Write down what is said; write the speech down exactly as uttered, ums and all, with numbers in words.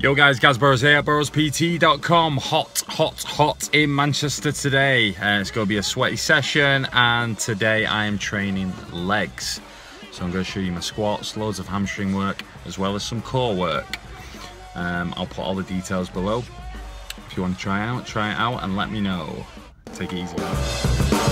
Yo guys, Gaz Burrows here at burrows P T dot com. Hot, hot, hot in Manchester today. Uh, it's going to be a sweaty session, and today I am training legs. So I'm going to show you my squats, loads of hamstring work, as well as some core work. Um, I'll put all the details below. If you want to try it out, try it out and let me know. Take it easy, guys.